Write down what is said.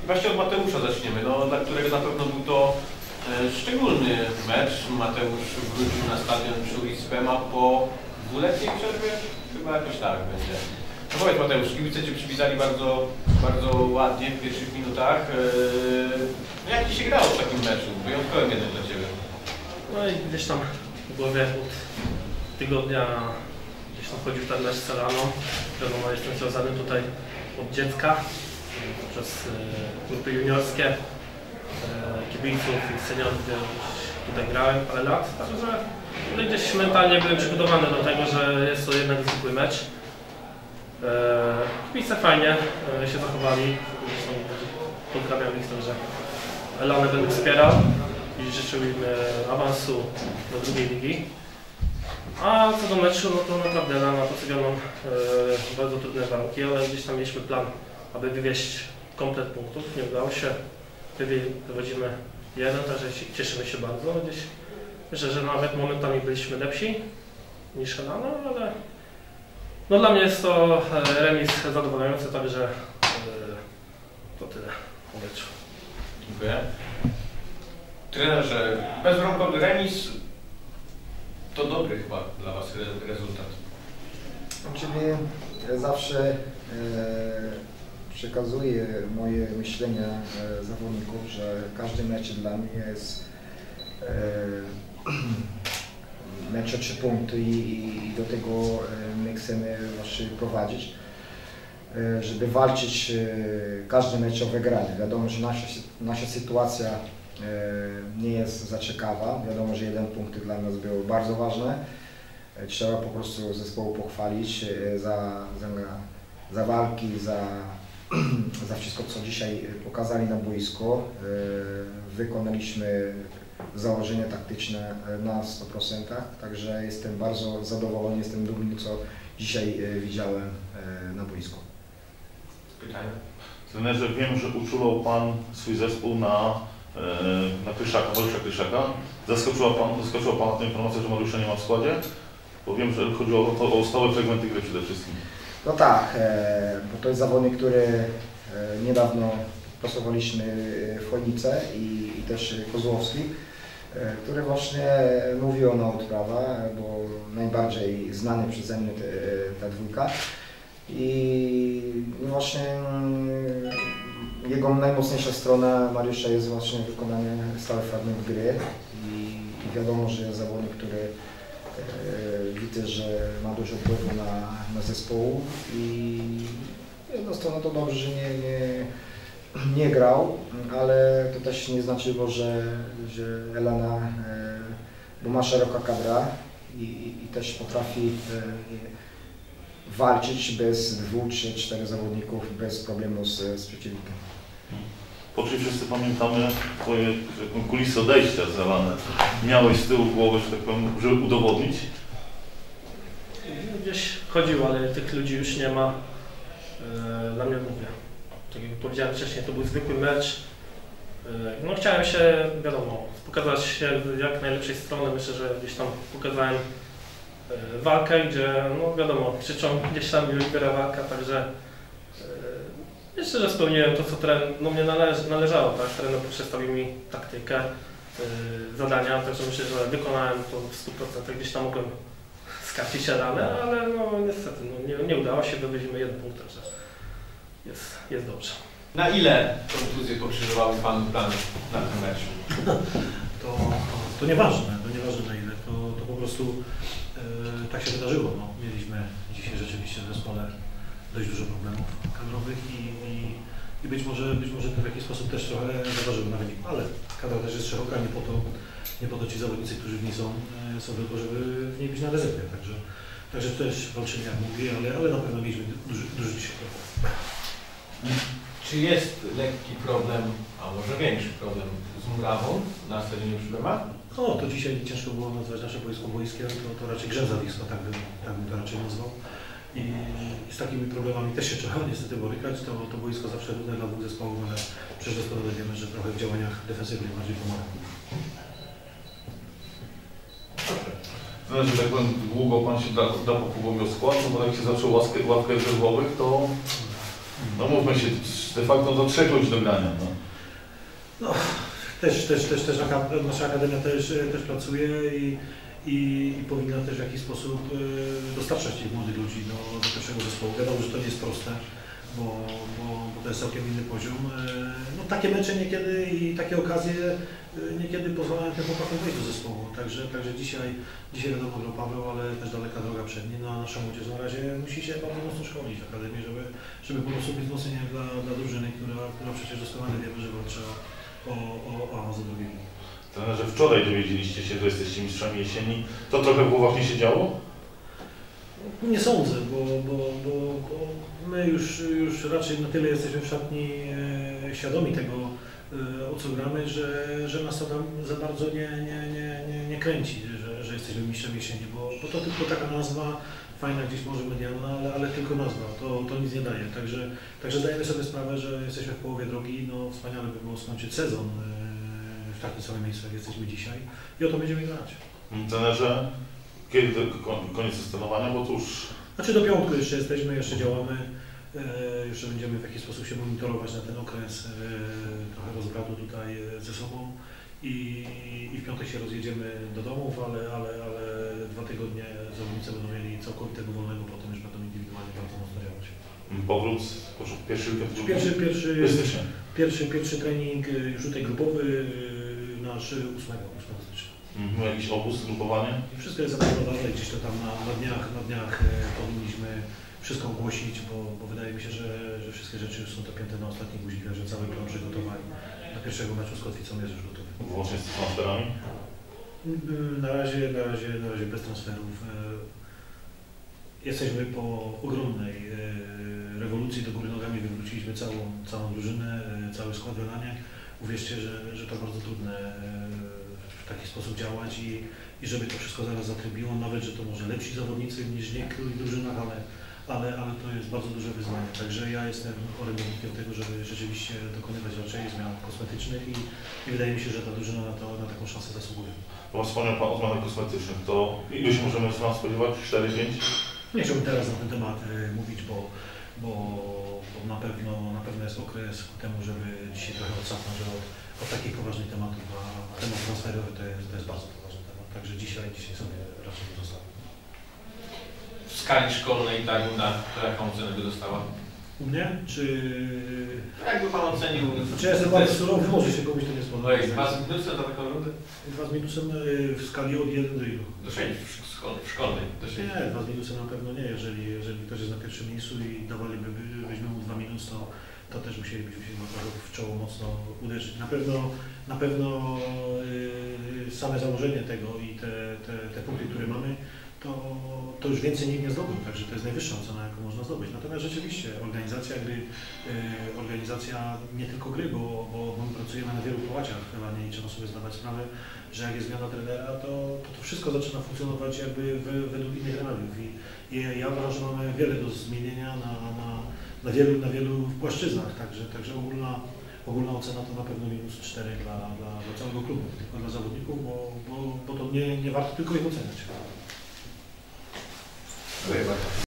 Właśnie od Mateusza zaczniemy, no, dla którego na pewno był to szczególny mecz. Mateusz wrócił na stadion przy ulicy Pema po dwuletniej przerwie, chyba jakoś tak będzie. No powiedz Mateusz, kibice Cię przywitali bardzo, bardzo ładnie w pierwszych minutach. Jak Ci się grało w takim meczu? Wyjątkowym jednak dla Ciebie. No i gdzieś tam w głowie od tygodnia gdzieś tam chodził ten mecz z Elaną. Wiadomo, jestem związany tutaj od dziecka poprzez grupy juniorskie, kibiców i seniorów, gdzie tutaj grałem parę lat. Także gdzieś mentalnie byłem przygotowany do tego, że jest to jednak zwykły mecz. Kibice fajnie się zachowali. Pozdrawiam ich, że Elanę będę wspierał i życzył im awansu do drugiej ligi. A co do meczu, no to naprawdę Elana postawiła nam bardzo trudne warunki, ale gdzieś tam mieliśmy plan, aby wywieźć komplet punktów. Nie udało się. Wywodzimy jeden, także cieszymy się bardzo. Gdzieś myślę, że nawet momentami byliśmy lepsi niż Elana, ale no dla mnie jest to remis zadowalający, także to tyle o meczu. Dziękuję. Trenerze, bezbramkowy remis to dobry chyba dla Was rezultat. Czyli zawsze przekazuję moje myślenia zawodników, że każdy mecz dla mnie jest mecz o 3 punkty i do tego my chcemy właśnie prowadzić, żeby walczyć każdy mecz o wygranie. Wiadomo, że nasza sytuacja nie jest za ciekawa. Wiadomo, że 1 punkt dla nas był bardzo ważny. Trzeba po prostu zespołu pochwalić za walki, za wszystko, co dzisiaj pokazali na boisku. Wykonaliśmy założenia taktyczne na 100%, także jestem bardzo zadowolony, jestem dumny, co dzisiaj widziałem na boisku. Pytania? Trenerze, wiem, że uczulał Pan swój zespół na Kryszaka, Mariusza Kryszaka. Zaskoczyła Pana ta informacja, że Mariusza nie ma w składzie? Bo wiem, że chodziło o stałe fragmenty gry przede wszystkim. No tak, bo to jest zawodnik, który niedawno pracowaliśmy w Chojnice i też Kozłowski, który właśnie mówił na odprawę, bo najbardziej znany przeze mnie ta dwójka. I właśnie jego najmocniejsza strona Mariusza jest właśnie wykonanie stały fragment gry i wiadomo, że jest zawodnik, który widzę, że ma dużo wpływu na zespół i jedną stroną to dobrze, że nie grał, ale to też nie znaczyło, że Elana, bo ma szeroka kadra i też potrafi walczyć bez 2, 3, 4 zawodników, bez problemu z przeciwnikiem. Oczywiście wszyscy pamiętamy Twoje kulisy odejścia z Elany. Miałeś z tyłu głowy, że tak powiem, żeby udowodnić? Gdzieś chodziło, ale tych ludzi już nie ma. Dla mnie mówię. Tak jak powiedziałem wcześniej, to był zwykły mecz. No chciałem się, wiadomo, pokazać się z jak najlepszej strony. Myślę, że gdzieś tam pokazałem walkę, gdzie no wiadomo, krzyczą gdzieś tam wybiera walka, także myślę, że spełniłem to, co no mnie należało, tak? Trener przedstawił mi taktykę, zadania, także myślę, że wykonałem to w 100%. Gdzieś tam mogłem skarcić ranę, ale no niestety no, nie udało się, dowiedzimy 1 punkt, także jest dobrze. Na ile kontuzje pokrzyżowały Panu plany na tym meczu? To nieważne na ile, to po prostu tak się wydarzyło. No, mieliśmy dzisiaj rzeczywiście w zespole dość dużo problemów kadrowych i być może to w jakiś sposób też trochę zaważyło na wynik, ale kadra też jest szeroka, nie po to ci zawodnicy, którzy w niej są tylko, żeby w niej być na rezerwie, także też walczymy, jak mówię, ale na pewno mieliśmy duży dzisiaj problem. Czy jest lekki problem, a może większy problem z murawą na stadionie przy Bema? No, to dzisiaj ciężko było nazwać nasze boisko boiskiem, to raczej grzęzawisko, tak bym to raczej nazwał. I z takimi problemami też się trzeba niestety borykać. To boisko zawsze trudne dla 2 zespołów, ale przecież doskonale wiemy, że trochę w działaniach defensywnych bardziej pomaga. Znaczy, że tak powiem, długo Pan się da po składu, bo jak się zaczął ławkę rezerwowych, to no mówmy się, de facto do 3 ludzi do grania. No. No, też nasza akademia też pracuje i powinna też w jakiś sposób dostarczać tych młodych ludzi do pierwszego zespołu. Wiadomo, że to nie jest proste, bo to jest całkiem inny poziom. No, takie mecze niekiedy i takie okazje niekiedy pozwalają tym chłopakom wejść do zespołu. Także dzisiaj wiadomo grał Paweł, ale też daleka droga przed nim. No, a nasza młodzież na razie musi się bardzo mocno szkolić w akademii, żeby po prostu być wzmocnieniem dla drużyny, która przecież doskonale wiemy, że walczy o awans do drugiej ligi. Trenerze, wczoraj dowiedzieliście się, że jesteście mistrzami jesieni. To trochę w głowach nie się działo? Nie sądzę, bo my już raczej na tyle jesteśmy w szatni świadomi tego, o co gramy, że nas to tam za bardzo nie kręci, że jesteśmy mistrzem jesieni, bo to tylko taka nazwa, fajna gdzieś może medialna, ale tylko nazwa, to nic nie daje. Także zdajemy sobie sprawę, że jesteśmy w połowie drogi. No, wspaniale by było skończyć sezon w takim samym miejscu, jak jesteśmy dzisiaj i o to będziemy grać. Trenerze, kiedy koniec trenowania, bo to już... Znaczy do piątku jeszcze jesteśmy, jeszcze działamy, jeszcze będziemy w jakiś sposób się monitorować na ten okres, trochę rozbratu tutaj ze sobą i w piątek się rozjedziemy do domów, ale 2 tygodnie zawodnicy będą mieli całkowitego wolnego, potem już będą indywidualnie bardzo mocno działać. Powrót, Pierwszy trening już tutaj grupowy, nasz 8 stycznia. Jakiś obóz, grupowanie? Wszystko jest zaplanowane, gdzieś to tam na dniach powinniśmy wszystko ogłosić, bo wydaje mi się, że wszystkie rzeczy już są dopięte na ostatni guzik, że cały plan przygotowali. Do pierwszego meczu z Kotwicą jest już gotowy. Włącznie z transferami? Na razie bez transferów. Jesteśmy po ogromnej rewolucji, do góry nogami wywróciliśmy całą drużynę, cały skład w Elanie. Uwierzcie, że to bardzo trudne w taki sposób działać i żeby to wszystko zaraz zatrybiło, nawet że to może lepsi zawodnicy niż w niektórych drużynach, ale to jest bardzo duże wyzwanie. Także ja jestem orędownikiem tego, żeby rzeczywiście dokonywać raczej zmian kosmetycznych i wydaje mi się, że ta drużyna na taką szansę zasługuje. Bo wspomniał Pan o zmianach kosmetycznych, to ile się możemy z nas spodziewać? 4-5? Nie chciałbym teraz na ten temat mówić, bo na pewno jest okres ku temu, żeby dzisiaj trochę odsapnąć od takich poważnych tematów, a temat transferowy to jest bardzo poważny temat. Także dzisiaj sobie raczej nie zostawię. W skali szkolnej ta runda, jaką ocenę by dostała? U mnie? Czy... Jakby Pan ocenił... Czy ja jestem bardzo surowy, może się komuś to nie spodoba. No jest 2 z minusem za taką rundę? 2 z minusem w skali od 1 do ilu? Do 6 w szkolnej. Do 6. Nie, 2 z minusem na pewno nie. Jeżeli ktoś jest na pierwszym miejscu i dawalibyśmy mu 2 minus, to też musielibyśmy się w czoło mocno uderzyć. Na pewno same założenie tego i te punkty, które mamy, to już więcej nikt nie zdobył, także to jest najwyższa ocena, jaką można zdobyć. Natomiast rzeczywiście organizacja gry, organizacja nie tylko gry, bo my pracujemy na wielu połaciach i trzeba sobie zdawać sprawę, że jak jest zmiana trenera, to wszystko zaczyna funkcjonować jakby według innych realiów. I ja uważam, że mamy wiele do zmienienia na wielu płaszczyznach, także ogólna ocena to na pewno -4 dla całego klubu, tylko dla zawodników, bo to nie warto tylko ich oceniać. Dziękuję bardzo.